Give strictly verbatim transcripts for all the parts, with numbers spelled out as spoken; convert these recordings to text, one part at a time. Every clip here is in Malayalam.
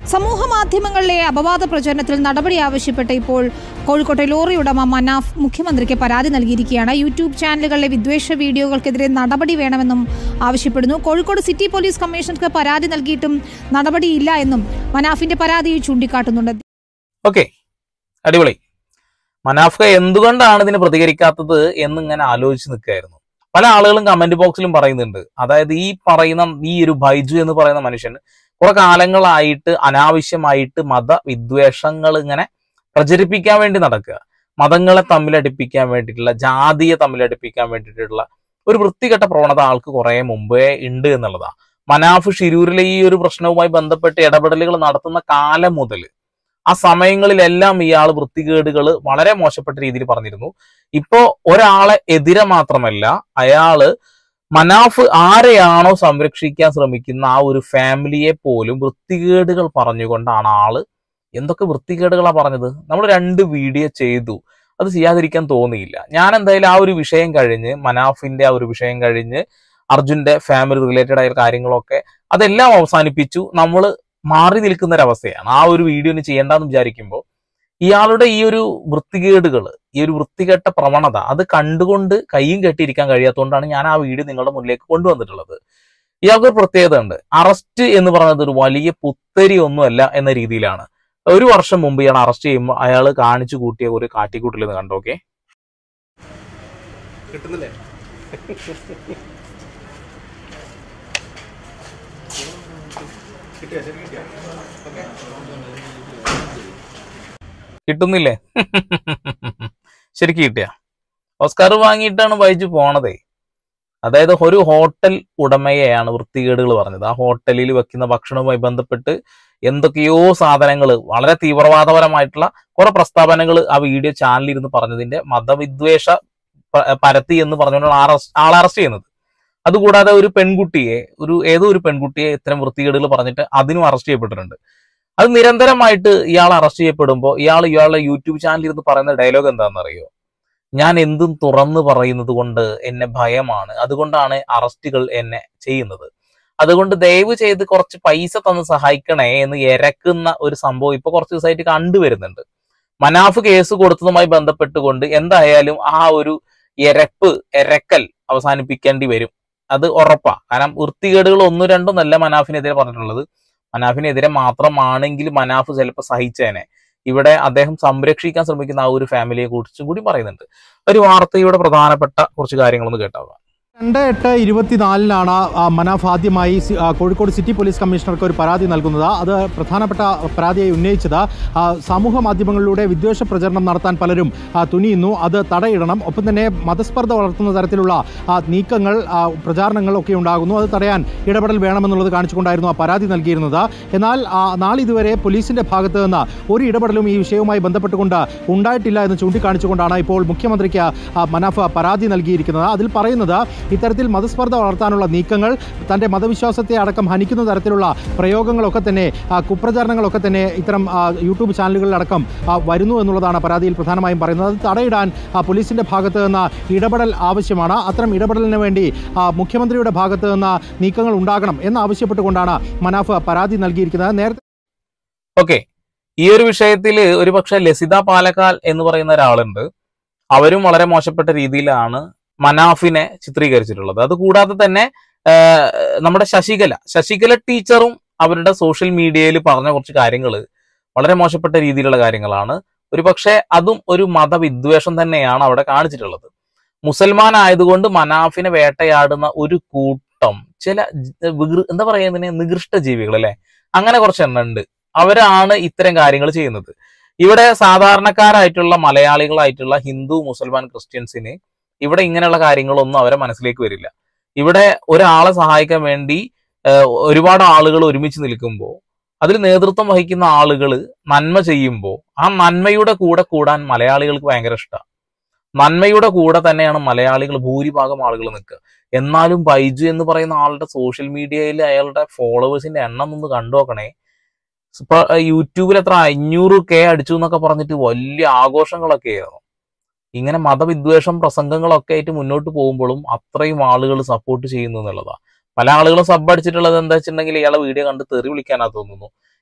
സമൂഹ മാധ്യമങ്ങളിലെ അപവാദ പ്രചരണത്തിൽ നടപടി ആവശ്യപ്പെട്ട് ഇപ്പോൾ കോഴിക്കോട്ടെ ലോറി ഉടമ മനാഫ് മുഖ്യമന്ത്രിക്ക് പരാതി നൽകിയിരിക്കുകയാണ്. യൂട്യൂബ് ചാനലുകളിലെ വിദ്വേഷ വീഡിയോകൾക്കെതിരെ നടപടി വേണമെന്നും ആവശ്യപ്പെടുന്നു. കോഴിക്കോട് സിറ്റി പോലീസ് കമ്മീഷണർക്ക് പരാതി നൽകിയിട്ടും നടപടിയില്ല എന്നും മനാഫിന്റെ പരാതിയിൽ ചൂണ്ടിക്കാട്ടുന്നുണ്ട്. ഓക്കെ, അടിപൊളി. മനാഫ് എന്തുകൊണ്ടാണ് ഇതിന് പ്രതികരിക്കാത്തത് എന്നിങ്ങനെ ആലോചിച്ച് നിൽക്കുകയായിരുന്നു. പല ആളുകളും കമന്റ് ബോക്സിലും പറയുന്നുണ്ട്. അതായത് ഈ പറയുന്ന ഈ ഒരു ബൈജു എന്ന് പറയുന്ന മനുഷ്യൻ കുറെ കാലങ്ങളായിട്ട് അനാവശ്യമായിട്ട് മതവിദ്വേഷങ്ങൾ ഇങ്ങനെ പ്രചരിപ്പിക്കാൻ വേണ്ടി നടക്കുക, മതങ്ങളെ തമ്മിലടിപ്പിക്കാൻ വേണ്ടിയിട്ടുള്ള, ജാതിയെ തമ്മിലടിപ്പിക്കാൻ വേണ്ടിയിട്ടുള്ള ഒരു വൃത്തികെട്ട പ്രവണത ആൾക്ക് കുറെ മുമ്പേ ഉണ്ട് എന്നുള്ളതാണ്. മനാഫ് ഷിരൂരിലെ ഈ ഒരു പ്രശ്നവുമായി ബന്ധപ്പെട്ട് ഇടപെടലുകൾ നടത്തുന്ന കാലം മുതൽ ആ സമയങ്ങളിലെല്ലാം ഇയാൾ വൃത്തികേടുകൾ വളരെ മോശപ്പെട്ട രീതിയിൽ പറഞ്ഞിരുന്നു. ഇപ്പോ ഒരാളെ എതിരെ മാത്രമല്ല, അയാള് മനാഫ് ആരെയാണോ സംരക്ഷിക്കാൻ ശ്രമിക്കുന്ന ആ ഒരു ഫാമിലിയെ പോലും വൃത്തികേടുകൾ പറഞ്ഞുകൊണ്ടാണ് ആള് എന്തൊക്കെ വൃത്തികേടുകളാ പറഞ്ഞത്. നമ്മൾ രണ്ട് വീഡിയോ ചെയ്തു, അത് ചെയ്യാതിരിക്കാൻ തോന്നിയില്ല. ഞാൻ എന്തായാലും ആ ഒരു വിഷയം കഴിഞ്ഞ്, മനാഫിന്റെ ആ ഒരു വിഷയം കഴിഞ്ഞ്, അർജുന്റെ ഫാമിലി റിലേറ്റഡ് ആയ കാര്യങ്ങളൊക്കെ അതെല്ലാം അവസാനിപ്പിച്ചു. നമ്മൾ മാറി നിൽക്കുന്ന ഒരവസ്ഥയാണ്. ആ ഒരു വീഡിയോ ഇനി ചെയ്യേണ്ടെന്ന് വിചാരിക്കുമ്പോൾ ഇയാളുടെ ഈ ഒരു വൃത്തികേടുകൾ, ഈ ഒരു വൃത്തികെട്ട പ്രവണത അത് കണ്ടുകൊണ്ട് കയ്യും കെട്ടിയിരിക്കാൻ കഴിയാത്തതുകൊണ്ടാണ് ഞാൻ ആ വീഡിയോ നിങ്ങളുടെ മുന്നിലേക്ക് കൊണ്ടുവന്നിട്ടുള്ളത്. ഇയാൾക്കൊരു പ്രത്യേകത ഉണ്ട്. അറസ്റ്റ് എന്ന് പറയുന്നത് ഒരു വലിയ പുത്തരി ഒന്നുമല്ല എന്ന രീതിയിലാണ്. ഒരു വർഷം മുമ്പ് ഇയാൾ അറസ്റ്റ് ചെയ്യുമ്പോൾ അയാൾ കാണിച്ചു കൂട്ടിയ ഒരു കാട്ടിക്കൂട്ടിൽ നിന്ന് കണ്ടോക്കെ കിട്ടുന്നില്ലേ? കിട്ടുന്നില്ലേ? ശരിക്കും കിട്ടിയ ഓസ്കാർ വാങ്ങിയിട്ടാണ് ബൈജു പോണതേ. അതായത് ഒരു ഹോട്ടൽ ഉടമയെയാണ് വൃത്തികേടുകൾ പറഞ്ഞത്. ആ ഹോട്ടലിൽ വെക്കുന്ന ഭക്ഷണവുമായി ബന്ധപ്പെട്ട് എന്തൊക്കെയോ സാധനങ്ങൾ, വളരെ തീവ്രവാദപരമായിട്ടുള്ള കുറെ പ്രസ്താവനകൾ ആ വീഡിയോ ചാനലിൽ ഇരുന്ന് പറഞ്ഞതിന്റെ മതവിദ്വേഷ പരത്തി എന്ന് പറഞ്ഞുകൊണ്ടാണ് ആളെ അറസ്റ്റ് ചെയ്യുന്നത്. അതുകൂടാതെ ഒരു പെൺകുട്ടിയെ, ഒരു ഏതോ ഒരു പെൺകുട്ടിയെ ഇത്തരം വൃത്തികേടുകൾ പറഞ്ഞിട്ട് അതിനും അറസ്റ്റ് ചെയ്യപ്പെട്ടിട്ടുണ്ട്. അത് നിരന്തരമായിട്ട് ഇയാൾ അറസ്റ്റ് ചെയ്യപ്പെടുമ്പോൾ ഇയാൾ ഇയാളുടെ യൂട്യൂബ് ചാനലിൽ ഇരുന്ന് പറയുന്ന ഡയലോഗ് എന്താണെന്നറിയോ? ഞാൻ എന്തും തുറന്നു പറയുന്നത് കൊണ്ട് എന്നെ ഭയമാണ്, അതുകൊണ്ടാണ് അറസ്റ്റുകൾ എന്നെ ചെയ്യുന്നത്, അതുകൊണ്ട് ദയവ് ചെയ്ത് കുറച്ച് പൈസ തന്ന് സഹായിക്കണേ എന്ന് ഇരക്കുന്ന ഒരു സംഭവം ഇപ്പൊ കുറച്ച് ദിവസമായിട്ട് കണ്ടുവരുന്നുണ്ട്. മനാഫ് കേസ് കൊടുത്തതുമായി ബന്ധപ്പെട്ടുകൊണ്ട് എന്തായാലും ആ ഒരു എരപ്പ് എരക്കൽ അവസാനിപ്പിക്കേണ്ടി വരും. അത് ഉറപ്പാ. കാരണം വൃത്തികേടുകൾ ഒന്നും രണ്ടും നല്ല മനാഫിനെതിരെ പറഞ്ഞിട്ടുള്ളത്. മനാഫിനെതിരെ മാത്രമാണെങ്കിൽ മനാഫ് ചിലപ്പോൾ സഹിച്ചേനെ. ഇവിടെ അദ്ദേഹം സംരക്ഷിക്കാൻ ശ്രമിക്കുന്ന ആ ഒരു ഫാമിലിയെ കുറിച്ചും കൂടി പറയുന്നുണ്ട്. ഒരു വാർത്തയുടെ പ്രധാനപ്പെട്ട കുറച്ച് കാര്യങ്ങളൊന്ന് കേട്ടാവാം. രണ്ട് എട്ട് ഇരുപത്തിനാലിനാണ് മനാഫ് ആദ്യമായി കോഴിക്കോട് സിറ്റി പോലീസ് കമ്മീഷണർക്ക് ഒരു പരാതി നൽകുന്നത്. അത് പ്രധാനപ്പെട്ട പരാതിയായി ഉന്നയിച്ചത് സമൂഹ മാധ്യമങ്ങളിലൂടെ വിദ്വേഷ പ്രചരണം നടത്താൻ പലരും തുനിയുന്നു, അത് തടയിടണം, ഒപ്പം തന്നെ മതസ്പർദ്ധ വളർത്തുന്ന തരത്തിലുള്ള നീക്കങ്ങൾ, പ്രചാരണങ്ങളൊക്കെ ഉണ്ടാകുന്നു, അത് തടയാൻ ഇടപെടൽ വേണമെന്നുള്ളത് കാണിച്ചുകൊണ്ടായിരുന്നു ആ പരാതി നൽകിയിരുന്നത്. എന്നാൽ നാളിതുവരെ പോലീസിന്റെ ഭാഗത്ത് നിന്ന് ഒരു ഇടപെടലും ഈ വിഷയവുമായി ബന്ധപ്പെട്ടുകൊണ്ട് ഉണ്ടായിട്ടില്ല എന്ന് ചൂണ്ടിക്കാണിച്ചുകൊണ്ടാണ് ഇപ്പോൾ മുഖ്യമന്ത്രിക്ക് മനാഫ് പരാതി നൽകിയിരിക്കുന്നത്. അതിൽ പറയുന്നത് ഇത്തരത്തിൽ മതസ്പർദ്ധ വളർത്താനുള്ള നീക്കങ്ങൾ, തൻ്റെ മതവിശ്വാസത്തെ അടക്കം ഹനിക്കുന്ന തരത്തിലുള്ള പ്രയോഗങ്ങളൊക്കെ തന്നെ, കുപ്രചാരണങ്ങളൊക്കെ തന്നെ ഇത്തരം യൂട്യൂബ് ചാനലുകളിലടക്കം വരുന്നു എന്നുള്ളതാണ് പരാതിയിൽ പ്രധാനമായും പറയുന്നത്. അത് തടയിടാൻ പോലീസിൻ്റെ ഭാഗത്ത് നിന്ന് ഇടപെടൽ ആവശ്യമാണ്. അത്തരം ഇടപെടലിന് വേണ്ടി മുഖ്യമന്ത്രിയുടെ ഭാഗത്ത് നിന്ന് നീക്കങ്ങൾ ഉണ്ടാകണം എന്നാവശ്യപ്പെട്ടുകൊണ്ടാണ് മനാഫ് പരാതി നൽകിയിരിക്കുന്നത്. നേരത്തെ ഓക്കെ, ഈ ഒരു വിഷയത്തിൽ ഒരു പക്ഷേ ലസിത പാലക്കാൽ എന്ന് പറയുന്ന ഒരാളുണ്ട്. അവരും വളരെ മോശപ്പെട്ട രീതിയിലാണ് മനാഫിനെ ചിത്രീകരിച്ചിട്ടുള്ളത്. അതുകൂടാതെ തന്നെ നമ്മുടെ ശശികല ശശികല ടീച്ചറും അവരുടെ സോഷ്യൽ മീഡിയയിൽ പറഞ്ഞ കുറച്ച് കാര്യങ്ങൾ വളരെ മോശപ്പെട്ട രീതിയിലുള്ള കാര്യങ്ങളാണ്. ഒരു പക്ഷേ അതും ഒരു മതവിദ്വേഷം തന്നെയാണ് അവിടെ കാണിച്ചിട്ടുള്ളത്. മുസൽമാൻ ആയതുകൊണ്ട് മനാഫിനെ വേട്ടയാടുന്ന ഒരു കൂട്ടം ചില എന്താ പറയുന്നതിന് നികൃഷ്ട ജീവികൾ അല്ലെ, അങ്ങനെ കുറച്ച് എണ്ണം ഉണ്ട്. അവരാണ് ഇത്തരം കാര്യങ്ങൾ ചെയ്യുന്നത്. ഇവിടെ സാധാരണക്കാരായിട്ടുള്ള മലയാളികളായിട്ടുള്ള ഹിന്ദു, മുസൽമാൻ, ക്രിസ്ത്യൻസിന് ഇവിടെ ഇങ്ങനെയുള്ള കാര്യങ്ങളൊന്നും അവരെ മനസ്സിലേക്ക് വരില്ല. ഇവിടെ ഒരാളെ സഹായിക്കാൻ വേണ്ടി ഒരുപാട് ആളുകൾ ഒരുമിച്ച് നിൽക്കുമ്പോൾ അതിൽ നേതൃത്വം വഹിക്കുന്ന ആളുകൾ നന്മ ചെയ്യുമ്പോൾ ആ നന്മയുടെ കൂടെ കൂടാൻ മലയാളികൾക്ക് ഭയങ്കര ഇഷ്ടമാണ്. നന്മയുടെ കൂടെ തന്നെയാണ് മലയാളികൾ ഭൂരിഭാഗം ആളുകൾ നിൽക്കുക. എന്നാലും ബൈജു എന്ന് പറയുന്ന ആളുടെ സോഷ്യൽ മീഡിയയിൽ അയാളുടെ ഫോളോവേഴ്സിന്റെ എണ്ണം ഒന്ന് കണ്ടു നോക്കണേ. ഇപ്പൊ യൂട്യൂബിൽ എത്ര അഞ്ഞൂറ് കെ അടിച്ചു എന്നൊക്കെ പറഞ്ഞിട്ട് വലിയ ആഘോഷങ്ങളൊക്കെ ആയിരുന്നു. ഇങ്ങനെ മതവിദ്വേഷം പ്രസംഗങ്ങളൊക്കെ ആയിട്ട് മുന്നോട്ട് പോകുമ്പോഴും അത്രയും ആളുകൾ സപ്പോർട്ട് ചെയ്യുന്നു എന്നുള്ളതാണ്. പല ആളുകളും സബ് അടിച്ചിട്ടുള്ളത് എന്താ വെച്ചിട്ടുണ്ടെങ്കിൽ ഇയാളെ വീഡിയോ കണ്ട് തെറി വിളിക്കാനാ തോന്നുന്നു.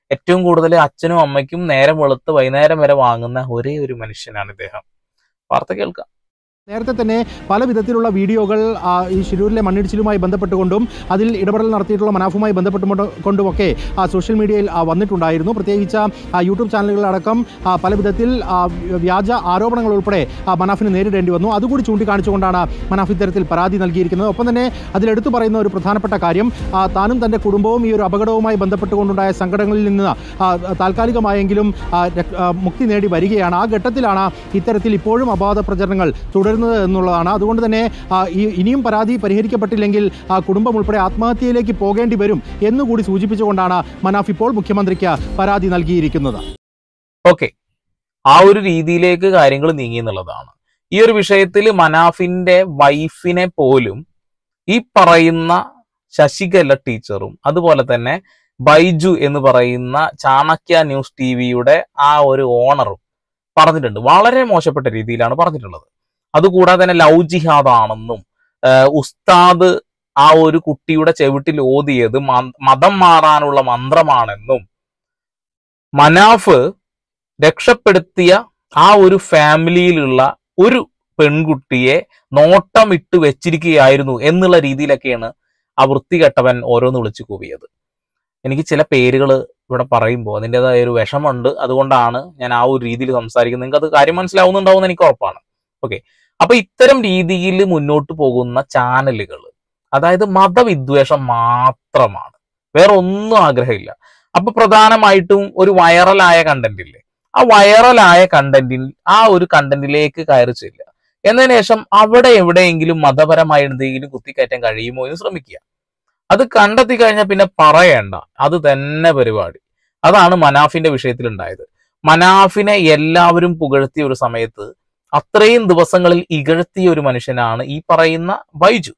ഏറ്റവും കൂടുതൽ അച്ഛനും അമ്മയ്ക്കും നേരം വെളുത്ത് വൈകുന്നേരം വരെ വാങ്ങുന്ന ഒരേ ഒരു മനുഷ്യനാണ് ഇദ്ദേഹം. വാർത്ത കേൾക്കാം. നേരത്തെ തന്നെ പല വിധത്തിലുള്ള വീഡിയോകൾ ഈ ശിരൂരിലെ മണ്ണിടിച്ചിലുമായി ബന്ധപ്പെട്ടുകൊണ്ടും അതിൽ ഇടപെടൽ നടത്തിയിട്ടുള്ള മനാഫുമായി ബന്ധപ്പെട്ടുകൊണ്ടുമൊക്കെ സോഷ്യൽ മീഡിയയിൽ വന്നിട്ടുണ്ടായിരുന്നു. പ്രത്യേകിച്ച് യൂട്യൂബ് ചാനലുകളടക്കം പല വിധത്തിൽ വ്യാജ ആരോപണങ്ങൾ ഉൾപ്പെടെ മനാഫിന് നേരിടേണ്ടി വന്നു. അതുകൂടി ചൂണ്ടിക്കാണിച്ചുകൊണ്ടാണ് മനാഫ് ഇത്തരത്തിൽ പരാതി നൽകിയിരിക്കുന്നത്. ഒപ്പം തന്നെ അതിലെടുത്തു പറയുന്ന ഒരു പ്രധാനപ്പെട്ട കാര്യം, താനും തൻ്റെ കുടുംബവും ഈ ഒരു അപകടവുമായി ബന്ധപ്പെട്ടുകൊണ്ടുണ്ടായ സങ്കടങ്ങളിൽ നിന്ന് താൽക്കാലികമായെങ്കിലും മുക്തി നേടി വരികയാണ്. ആ ഘട്ടത്തിലാണ് ഇത്തരത്തിൽ ഇപ്പോഴും അപവാദ പ്രചരണങ്ങൾ തുടരുന്നത് എന്നുള്ളതാണ്. അതുകൊണ്ട് തന്നെ ഇനിയും പരാതി പരിഹരിക്കപ്പെട്ടില്ലെങ്കിൽ കുടുംബം ഉൾപ്പെടെ ആത്മഹത്യയിലേക്ക് പോകേണ്ടി വരും എന്നുകൂടി സൂചിപ്പിച്ചുകൊണ്ടാണ് മനാഫ് ഇപ്പോൾ മുഖ്യമന്ത്രിക്ക് പരാതി നൽകിയിരിക്കുന്നത്. ഓക്കെ, ആ ഒരു രീതിയിലേക്ക് കാര്യങ്ങൾ നീങ്ങി എന്നുള്ളതാണ്. ഈ ഒരു വിഷയത്തിൽ മനാഫിന്റെ വൈഫിനെ പോലും ഈ പറയുന്ന ശശികല ടീച്ചറും അതുപോലെ തന്നെ ബൈജു എന്ന് പറയുന്ന ചാണക്യ ന്യൂസ് ടി വിയുടെ ആ ഒരു ഓണറും പറഞ്ഞിട്ടുണ്ട്. വളരെ മോശപ്പെട്ട രീതിയിലാണ് പറഞ്ഞിട്ടുള്ളത്. അതുകൂടാതെ തന്നെ ലവ് ജിഹാദാണെന്നും ഉസ്താദ് ആ ഒരു കുട്ടിയുടെ ചെവിട്ടിൽ ഓതിയത് മതം മാറാനുള്ള മന്ത്രമാണെന്നും മനാഫ് രക്ഷപ്പെടുത്തിയ ആ ഒരു ഫാമിലിയിലുള്ള ഒരു പെൺകുട്ടിയെ നോട്ടമിട്ട് വെച്ചിരിക്കുകയായിരുന്നു എന്നുള്ള രീതിയിലൊക്കെയാണ് ആ വൃത്തികെട്ടവൻ ഓരോന്ന് വിളിച്ചു കൂവിയത്. എനിക്ക് ചില പേരുകൾ ഇവിടെ പറയുമ്പോൾ അതിൻ്റെതായ ഒരു വിഷമുണ്ട്. അതുകൊണ്ടാണ് ഞാൻ ആ ഒരു രീതിയിൽ സംസാരിക്കുന്നത്. നിങ്ങൾക്ക് അത് കാര്യം മനസ്സിലാവുന്നുണ്ടാവുമെന്ന് എനിക്ക് ഉറപ്പാണ്. ഓക്കെ, അപ്പൊ ഇത്തരം രീതിയിൽ മുന്നോട്ട് പോകുന്ന ചാനലുകൾ, അതായത് മതവിദ്വേഷം മാത്രമാണ്, വേറെ ഒന്നും ആഗ്രഹമില്ല. അപ്പൊ പ്രധാനമായിട്ടും ഒരു വൈറലായ കണ്ടന്റ് ഇല്ലേ, ആ വൈറലായ കണ്ടന്റിൽ ആ ഒരു കണ്ടന്റിലേക്ക് കയറി ചെല്ലുക, എന്നതിന് ശേഷം അവിടെ എവിടെയെങ്കിലും മതപരമായ എന്തെങ്കിലും കുത്തിക്കയറ്റാൻ കഴിയുമോ എന്ന് ശ്രമിക്കുക. അത് കണ്ടെത്തി കഴിഞ്ഞാൽ പിന്നെ പറയണ്ട, അത് തന്നെ പരിപാടി. അതാണ് മനാഫിന്റെ വിഷയത്തിൽ ഉണ്ടായത്. മനാഫിനെ എല്ലാവരും പുകഴ്ത്തിയ ഒരു സമയത്ത് അത്രയും ദിവസങ്ങളിൽ ഇകഴ്ത്തിയ ഒരു മനുഷ്യനാണ് ഈ പറയുന്ന ബൈജു.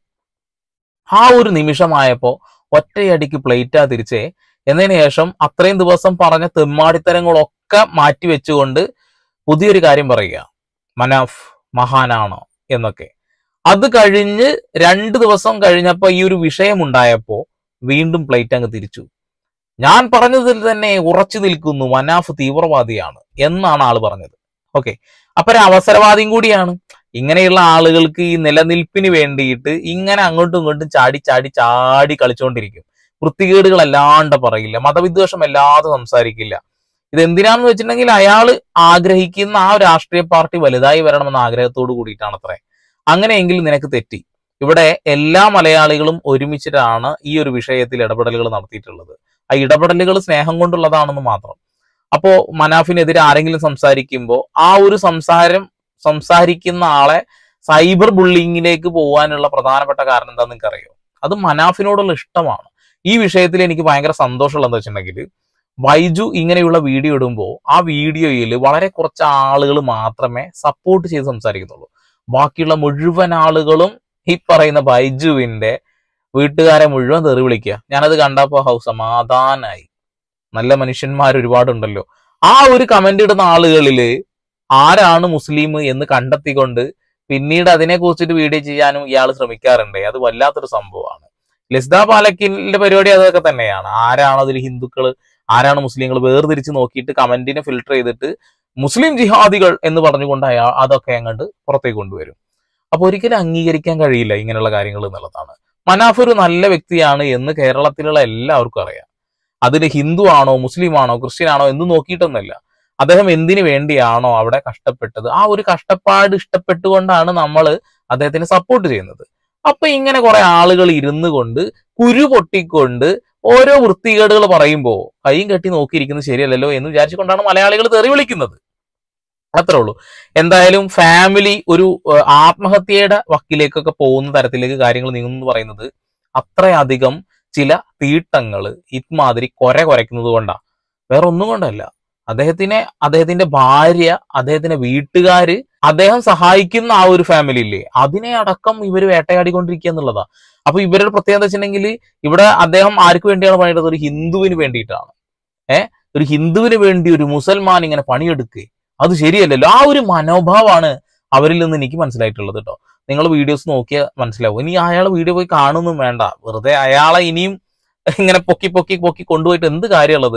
ആ ഒരു നിമിഷമായപ്പോ ഒറ്റയടിക്ക് പ്ലേറ്റാ തിരിച്ചേ എന്നതിന് ശേഷം അത്രയും ദിവസം പറഞ്ഞ തെമ്മാടിത്തരങ്ങളൊക്കെ മാറ്റിവെച്ചുകൊണ്ട് പുതിയൊരു കാര്യം പറയുക, മനാഫ് മഹാനാണോ എന്നൊക്കെ. അത് കഴിഞ്ഞ് രണ്ട് ദിവസം കഴിഞ്ഞപ്പോ ഈ ഒരു വിഷയം ഉണ്ടായപ്പോ വീണ്ടും പ്ലേറ്റ് അങ്ങ് തിരിച്ചു. ഞാൻ പറഞ്ഞതിൽ തന്നെ ഉറച്ചു നിൽക്കുന്നു, മനാഫ് തീവ്രവാദിയാണ് എന്നാണ് ആള് പറഞ്ഞത്. ഓക്കെ, അപ്പൊ ഒരു അവസരവാദിയും കൂടിയാണ്. ഇങ്ങനെയുള്ള ആളുകൾക്ക് ഈ നിലനിൽപ്പിന് വേണ്ടിയിട്ട് ഇങ്ങനെ അങ്ങോട്ടും ഇങ്ങോട്ടും ചാടി ചാടി ചാടി കളിച്ചുകൊണ്ടിരിക്കും. വൃത്തികേടുകൾ അല്ലാണ്ട് പറയില്ല, മതവിദ്വേഷം അല്ലാതെ സംസാരിക്കില്ല. ഇതെന്തിനാന്ന് വെച്ചിട്ടുണ്ടെങ്കിൽ അയാൾ ആഗ്രഹിക്കുന്ന ആ രാഷ്ട്രീയ പാർട്ടി വലുതായി വരണമെന്ന ആഗ്രഹത്തോട് കൂടിയിട്ടാണ് അത്രേ. അങ്ങനെയെങ്കിൽ നിനക്ക് തെറ്റി. ഇവിടെ എല്ലാ മലയാളികളും ഒരുമിച്ചിട്ടാണ് ഈ ഒരു വിഷയത്തിൽ ഇടപെടലുകൾ നടത്തിയിട്ടുള്ളത്. ആ ഇടപെടലുകൾ സ്നേഹം കൊണ്ടുള്ളതാണെന്ന് മാത്രം. അപ്പോ മനാഫിനെതിരെ ആരെങ്കിലും സംസാരിക്കുമ്പോൾ ആ ഒരു സംസാരം സംസാരിക്കുന്ന ആളെ സൈബർ ബുള്ളിങ്ങിലേക്ക് പോകാനുള്ള പ്രധാനപ്പെട്ട കാരണം എന്താണെന്ന് നിങ്ങൾക്ക് അറിയോ? അത് മനാഫിനോടുള്ള ഇഷ്ടമാണ്. ഈ വിഷയത്തിൽ എനിക്ക് ഭയങ്കര സന്തോഷമുള്ളതെന്ന് വെച്ചിട്ടുണ്ടെങ്കിൽ, ബൈജു ഇങ്ങനെയുള്ള വീഡിയോ ഇടുമ്പോൾ ആ വീഡിയോയിൽ വളരെ കുറച്ച് ആളുകൾ മാത്രമേ സപ്പോർട്ട് ചെയ്ത് സംസാരിക്കുന്നുള്ളൂ. ബാക്കിയുള്ള മുഴുവൻ ആളുകളും ഈ പറയുന്ന ബൈജുവിന്റെ വീട്ടുകാരെ മുഴുവൻ തെറി വിളിക്കുക. ഞാനത് കണ്ടപ്പോ ഹൗ സമാധാനായി. നല്ല മനുഷ്യന്മാർ ഒരുപാടുണ്ടല്ലോ. ആ ഒരു കമന്റ് ഇടുന്ന ആളുകളില് ആരാണ് മുസ്ലിം എന്ന് കണ്ടെത്തിക്കൊണ്ട് പിന്നീട് അതിനെ കുറിച്ചിട്ട് വീഡിയോ ചെയ്യാനും ഇയാൾ ശ്രമിക്കാറുണ്ട്. അത് വല്ലാത്തൊരു സംഭവമാണ്. ലിസ്ദ പാലക്കിന്റെ പരിപാടി അതൊക്കെ തന്നെയാണ്. ആരാണ് അതിൽ ഹിന്ദുക്കള്, ആരാണ് മുസ്ലിങ്ങൾ വേർതിരിച്ച് നോക്കിയിട്ട് കമന്റിനെ ഫിൽട്ടർ ചെയ്തിട്ട് മുസ്ലിം ജിഹാദികൾ എന്ന് പറഞ്ഞുകൊണ്ട് അയാൾ അതൊക്കെ അങ്ങോട്ട് പുറത്തേക്ക് കൊണ്ടുവരും. അപ്പൊ ഒരിക്കലും അംഗീകരിക്കാൻ കഴിയില്ല ഇങ്ങനെയുള്ള കാര്യങ്ങൾ എന്നുള്ളതാണ്. മനാഫ് ഒരു നല്ല വ്യക്തിയാണ് എന്ന് കേരളത്തിലുള്ള എല്ലാവർക്കും അറിയാം. അതിന് ഹിന്ദു ആണോ മുസ്ലിം ആണോ ക്രിസ്ത്യൻ ആണോ എന്ന് നോക്കിയിട്ടൊന്നുമല്ല. അദ്ദേഹം എന്തിനു വേണ്ടിയാണോ അവിടെ കഷ്ടപ്പെട്ടത്, ആ ഒരു കഷ്ടപ്പാട് ഇഷ്ടപ്പെട്ടുകൊണ്ടാണ് നമ്മൾ അദ്ദേഹത്തിന് സപ്പോർട്ട് ചെയ്യുന്നത്. അപ്പൊ ഇങ്ങനെ കുറെ ആളുകൾ ഇരുന്നു കൊണ്ട് കുരു പൊട്ടിക്കൊണ്ട് ഓരോ വൃത്തികേടുകൾ പറയുമ്പോൾ കൈയും കെട്ടി നോക്കിയിരിക്കുന്നത് ശരിയല്ലല്ലോ എന്ന് വിചാരിച്ചുകൊണ്ടാണ് മലയാളികൾ തെറി വിളിക്കുന്നത്. അത്രേ ഉള്ളൂ. എന്തായാലും ഫാമിലി ഒരു ആത്മഹത്യയുടെ വക്കിലേക്കൊക്കെ പോകുന്ന തരത്തിലേക്ക് കാര്യങ്ങൾ നീങ്ങുന്നു എന്ന് പറയുന്നത് അത്രയധികം ചില തീട്ടങ്ങള് ഇമാതിരി കൊര കുറയ്ക്കുന്നത് കൊണ്ടാണ്, വേറെ ഒന്നും കൊണ്ടല്ല. അദ്ദേഹത്തിനെ അദ്ദേഹത്തിന്റെ ഭാര്യ, അദ്ദേഹത്തിന്റെ വീട്ടുകാര്, അദ്ദേഹം സഹായിക്കുന്ന ആ ഒരു ഫാമിലി ഇല്ലേ, അതിനെ അടക്കം ഇവർ വേട്ടയാടിക്കൊണ്ടിരിക്കുക എന്നുള്ളതാ. അപ്പൊ ഇവരുടെ പ്രത്യേകത വെച്ചിട്ടുണ്ടെങ്കിൽ ഇവിടെ അദ്ദേഹം ആർക്ക് വേണ്ടിയാണ് പണിയെടുത്തത്? ഒരു ഹിന്ദുവിന് വേണ്ടിയിട്ടാണ്. ഏഹ് ഒരു ഹിന്ദുവിന് വേണ്ടി ഒരു മുസൽമാൻ ഇങ്ങനെ പണിയെടുക്കുക, അത് ശരിയല്ലല്ലോ. ആ ഒരു മനോഭാവമാണ് അവരിൽ നിന്ന് എനിക്ക് മനസ്സിലായിട്ടുള്ളത് കേട്ടോ. നിങ്ങൾ വീഡിയോസ് നോക്കിയാൽ മനസ്സിലാവും. ഇനി അയാളെ വീഡിയോ പോയി കാണുന്നും വേണ്ട, വെറുതെ അയാളെ ഇനിയും ഇങ്ങനെ പൊക്കി പൊക്കി പൊക്കി കൊണ്ടുപോയിട്ട് എന്ത് കാര്യമുള്ളത്?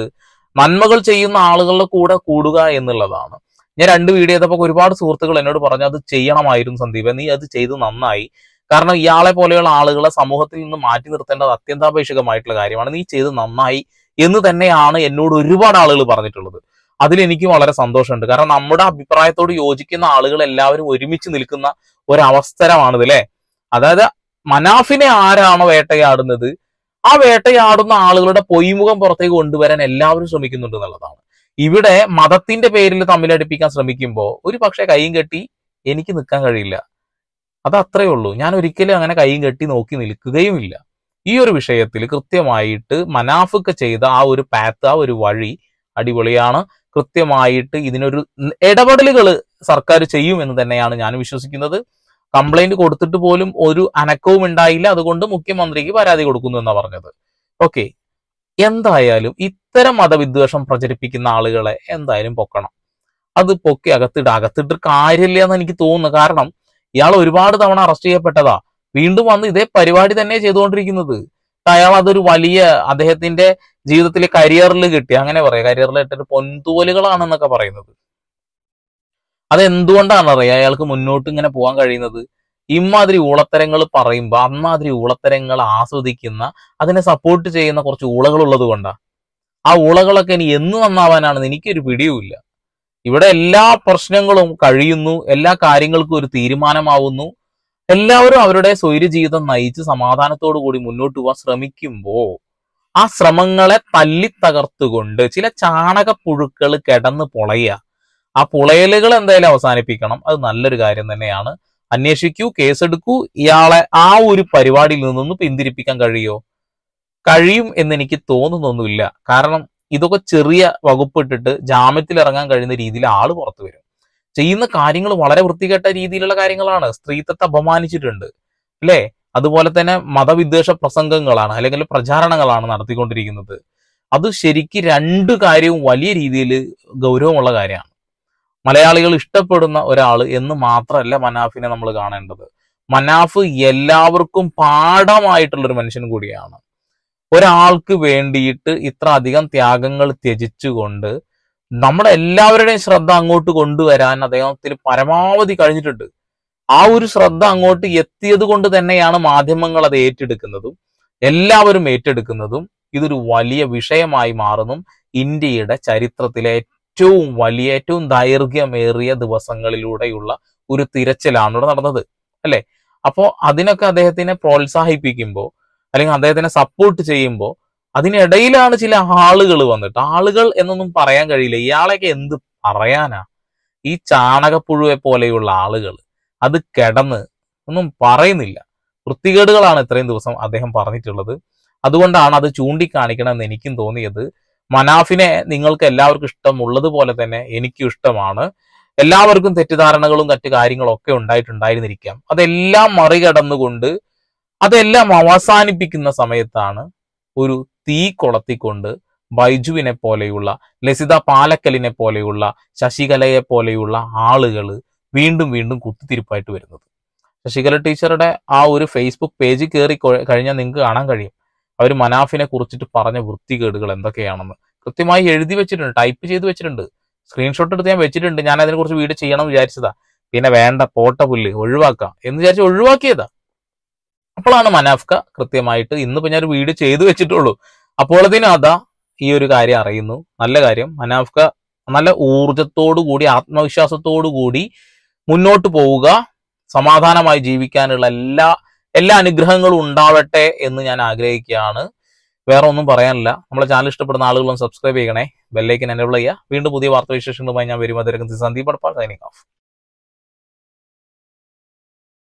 നന്മകൾ ചെയ്യുന്ന ആളുകളുടെ കൂടെ കൂടുക എന്നുള്ളതാണ്. ഞാൻ രണ്ട് വീഡിയോ ചെയ്തപ്പോൾ ഒരുപാട് സുഹൃത്തുക്കൾ എന്നോട് പറഞ്ഞു അത് ചെയ്യണമായിരുന്നു സന്ദീപ്, നീ അത് ചെയ്ത് നന്നായി, കാരണം ഇയാളെ പോലെയുള്ള ആളുകളെ സമൂഹത്തിൽ നിന്ന് മാറ്റി നിർത്തേണ്ടത് അത്യന്താപേക്ഷികമായിട്ടുള്ള കാര്യമാണ്, നീ ചെയ്ത് നന്നായി എന്ന് തന്നെയാണ് എന്നോട് ഒരുപാട് ആളുകൾ പറഞ്ഞിട്ടുള്ളത്. അതിലെനിക്ക് വളരെ സന്തോഷമുണ്ട്. കാരണം നമ്മുടെ അഭിപ്രായത്തോട് യോജിക്കുന്ന ആളുകൾ എല്ലാവരും ഒരുമിച്ച് നിൽക്കുന്ന ഒരവസരമാണിത് അല്ലെ. അതായത് മനാഫിനെ ആരാണോ വേട്ടയാടുന്നത് ആ വേട്ടയാടുന്ന ആളുകളുടെ പൊയ്മുഖം പുറത്തേക്ക് കൊണ്ടുവരാൻ എല്ലാവരും ശ്രമിക്കുന്നുണ്ട് എന്നുള്ളതാണ്. ഇവിടെ മതത്തിന്റെ പേരിൽ തമ്മിലടിപ്പിക്കാൻ ശ്രമിക്കുമ്പോൾ ഒരു പക്ഷെ കൈയും കെട്ടി എനിക്ക് നിൽക്കാൻ കഴിയില്ല, അത് അത്രയേ ഉള്ളൂ. ഞാൻ ഒരിക്കലും അങ്ങനെ കൈയും കെട്ടി നോക്കി നിൽക്കുകയുമില്ല. ഈ ഒരു വിഷയത്തിൽ കൃത്യമായിട്ട് മനാഫൊക്കെ ചെയ്ത ആ ഒരു പാത്ത്, ആ ഒരു വഴി അടിപൊളിയാണ്. കൃത്യമായിട്ട് ഇതിനൊരു ഇടപെടലുകൾ സർക്കാർ ചെയ്യും എന്ന് തന്നെയാണ് ഞാൻ വിശ്വസിക്കുന്നത്. കംപ്ലൈന്റ് കൊടുത്തിട്ട് പോലും ഒരു അനക്കവും ഉണ്ടായില്ല, അതുകൊണ്ട് മുഖ്യമന്ത്രിക്ക് പരാതി കൊടുക്കുന്നു എന്നാണ് പറഞ്ഞത്. ഓക്കെ, എന്തായാലും ഇത്തരം മതവിദ്വേഷം പ്രചരിപ്പിക്കുന്ന ആളുകളെ എന്തായാലും പൊക്കണം. അത് പൊക്കി അകത്തിട്ട് അകത്തിട്ട് കാര്യമില്ല എന്ന് എനിക്ക് തോന്നുന്നു. കാരണം ഇയാൾ ഒരുപാട് തവണ അറസ്റ്റ് ചെയ്യപ്പെട്ടതാ, വീണ്ടും വന്ന് ഇതേ പരിപാടി തന്നെ ചെയ്തുകൊണ്ടിരിക്കുന്നത്. അയാൾ അതൊരു വലിയ അദ്ദേഹത്തിന്റെ ജീവിതത്തിലെ കരിയറിൽ കിട്ടി, അങ്ങനെ പറയാം, കരിയറിൽ ഇട്ടിട്ട് പൊൻതൂവലുകളാണെന്നൊക്കെ പറയുന്നത്. അതെന്തുകൊണ്ടാണ് അറിയാം അയാൾക്ക് മുന്നോട്ട് ഇങ്ങനെ പോകാൻ കഴിയുന്നത്? ഇമാതിരി ഊളത്തരങ്ങൾ പറയുമ്പോൾ അമ്മാതിരി ഊളത്തരങ്ങൾ ആസ്വദിക്കുന്ന, അതിനെ സപ്പോർട്ട് ചെയ്യുന്ന കുറച്ച് ഊളകളുള്ളത് കൊണ്ടാ. ആ ഊളകളൊക്കെ ഇനി എന്ന് നന്നാവാനാണെന്ന് എനിക്കൊരു പിടിയുമില്ല. ഇവിടെ എല്ലാ പ്രശ്നങ്ങളും കഴിയുന്നു, എല്ലാ കാര്യങ്ങൾക്കും ഒരു തീരുമാനമാവുന്നു, എല്ലാവരും അവരുടെ സ്വൈര ജീവിതം നയിച്ച് സമാധാനത്തോടു കൂടി മുന്നോട്ട് പോകാൻ ശ്രമിക്കുമ്പോൾ ആ ശ്രമങ്ങളെ തല്ലി തകർത്തുകൊണ്ട് ചില ചാണകപ്പുഴുക്കൾ കിടന്ന് പൊളയുക. ആ പുളയലുകൾ എന്തായാലും അവസാനിപ്പിക്കണം, അത് നല്ലൊരു കാര്യം തന്നെയാണ്. അന്വേഷിക്കൂ, കേസെടുക്കൂ, ഇയാളെ ആ ഒരു പരിപാടിയിൽ നിന്നൊന്ന് പിന്തിരിപ്പിക്കാൻ കഴിയോ? കഴിയും എന്നെനിക്ക് തോന്നുന്നൊന്നുമില്ല. കാരണം ഇതൊക്കെ ചെറിയ വകുപ്പിട്ടിട്ട് ജാമ്യത്തിൽ ഇറങ്ങാൻ കഴിയുന്ന രീതിയിൽ ആള് പുറത്തു വരും. ചെയ്യുന്ന കാര്യങ്ങൾ വളരെ വൃത്തികെട്ട രീതിയിലുള്ള കാര്യങ്ങളാണ്. സ്ത്രീത്വത്തെ അപമാനിച്ചിട്ടുണ്ട് അല്ലേ? അതുപോലെ തന്നെ മതവിദ്വേഷ പ്രസംഗങ്ങളാണ് അല്ലെങ്കിൽ പ്രചാരണങ്ങളാണ് നടത്തിക്കൊണ്ടിരിക്കുന്നത്. അത് ശരിക്ക് രണ്ട് കാര്യവും വലിയ രീതിയിൽ ഗൗരവമുള്ള കാര്യമാണ്. മലയാളികൾ ഇഷ്ടപ്പെടുന്ന ഒരാൾ എന്ന് മാത്രമല്ല മനാഫിനെ നമ്മൾ കാണേണ്ടത്. മനാഫ് എല്ലാവർക്കും പാഠമായിട്ടുള്ളൊരു മനുഷ്യൻ കൂടിയാണ്. ഒരാൾക്ക് വേണ്ടിയിട്ട് ഇത്ര അധികം ത്യാഗങ്ങൾ ത്യജിച്ചുകൊണ്ട് നമ്മുടെ എല്ലാവരുടെയും ശ്രദ്ധ അങ്ങോട്ട് കൊണ്ടുവരാൻ അദ്ദേഹത്തിന് പരമാവധി കഴിഞ്ഞിട്ടുണ്ട്. ആ ഒരു ശ്രദ്ധ അങ്ങോട്ട് എത്തിയത് കൊണ്ട് തന്നെയാണ് മാധ്യമങ്ങൾ അത് ഏറ്റെടുക്കുന്നതും എല്ലാവരും ഏറ്റെടുക്കുന്നതും ഇതൊരു വലിയ വിഷയമായി മാറുന്നു. ഇന്ത്യയുടെ ചരിത്രത്തിലെ ഏറ്റവും വലിയ ഏറ്റവും ദൈർഘ്യമേറിയ ദിവസങ്ങളിലൂടെയുള്ള ഒരു തിരച്ചിലാണ് ഇവിടെ നടന്നത് അല്ലെ. അപ്പോ അതിനൊക്കെ അദ്ദേഹത്തിനെ പ്രോത്സാഹിപ്പിക്കുമ്പോൾ അല്ലെങ്കിൽ അദ്ദേഹത്തിനെ സപ്പോർട്ട് ചെയ്യുമ്പോൾ അതിനിടയിലാണ് ചില ആളുകൾ വന്നിട്ട്, ആളുകൾ എന്നൊന്നും പറയാൻ കഴിയില്ല, ഇയാളെയൊക്കെ എന്ത് പറയാനാ, ഈ ചാണകപ്പുഴുവെ പോലെയുള്ള ആളുകൾ അത് കിടന്ന് ഒന്നും പറയുന്നില്ല. വൃത്തികേടുകളാണ് ഇത്രയും ദിവസം അദ്ദേഹം പറഞ്ഞിട്ടുള്ളത്. അതുകൊണ്ടാണ് അത് ചൂണ്ടിക്കാണിക്കണമെന്ന് എനിക്കും തോന്നിയത്. മനാഫിനെ നിങ്ങൾക്ക് എല്ലാവർക്കും ഇഷ്ടമുള്ളതുപോലെ തന്നെ എനിക്കും ഇഷ്ടമാണ്. എല്ലാവർക്കും തെറ്റിദ്ധാരണകളും മറ്റു കാര്യങ്ങളും ഒക്കെ ഉണ്ടായിട്ടുണ്ടായിരുന്നിരിക്കാം. അതെല്ലാം മറികടന്നുകൊണ്ട് അതെല്ലാം അവസാനിപ്പിക്കുന്ന സമയത്താണ് ഒരു തീ കൊളത്തിക്കൊണ്ട് ബൈജുവിനെ പോലെയുള്ള, ലസിത പാലക്കലിനെ പോലെയുള്ള, ശശികലയെ പോലെയുള്ള ആളുകൾ വീണ്ടും വീണ്ടും കുത്തിത്തിരിപ്പായിട്ട് വരുന്നത്. ശശികല ടീച്ചറുടെ ആ ഒരു ഫേസ്ബുക്ക് പേജിൽ കയറി കഴിഞ്ഞാൽ നിങ്ങൾക്ക് കാണാൻ കഴിയും അവർ മനാഫിനെ കുറിച്ചിട്ട് പറഞ്ഞ വൃത്തികേടുകൾ എന്തൊക്കെയാണെന്ന് കൃത്യമായി എഴുതി വെച്ചിട്ടുണ്ട്, ടൈപ്പ് ചെയ്ത് വെച്ചിട്ടുണ്ട്. സ്ക്രീൻഷോട്ട് എടുത്ത് ഞാൻ വെച്ചിട്ടുണ്ട്. ഞാൻ അതിനെ കുറിച്ച് വീഡിയോ ചെയ്യണം വിചാരിച്ചതാ, പിന്നെ വേണ്ട പോട്ട പുല്ല് ഒഴിവാക്കാം എന്ന് വിചാരിച്ച് ഒഴിവാക്കിയതാ. അപ്പോഴാണ് മനാഫ്ക കൃത്യമായിട്ട് ഇന്നിപ്പോ ഞാൻ ഒരു വീഡിയോ ചെയ്തു വെച്ചിട്ടുള്ളൂ, അപ്പോഴത്തേനും അതാ ഈ ഒരു കാര്യം അറിയുന്നു. നല്ല കാര്യം. മനാഫ്ക നല്ല ഊർജത്തോടു കൂടി ആത്മവിശ്വാസത്തോടു കൂടി മുന്നോട്ട് പോവുക, സമാധാനമായി ജീവിക്കാനുള്ള എല്ലാ എല്ലാ അനുഗ്രഹങ്ങളും ഉണ്ടാവട്ടെ എന്ന് ഞാൻ ആഗ്രഹിക്കുകയാണ്. വേറെ ഒന്നും പറയാനില്ല. നമ്മളെ ചാനൽ ഇഷ്ടപ്പെടുന്ന ആളുകളും സബ്സ്ക്രൈബ് ചെയ്യണേ, ബെല്ലൈക്കൻ എനേബിൾ ചെയ്യുക. വീണ്ടും പുതിയ വാർത്താവിശേഷങ്ങളുമായി ഞാൻ വരും. അതിരക്കും സന്ദീപ് പടപ്പാൾ സൈനിങ് ഓഫ്.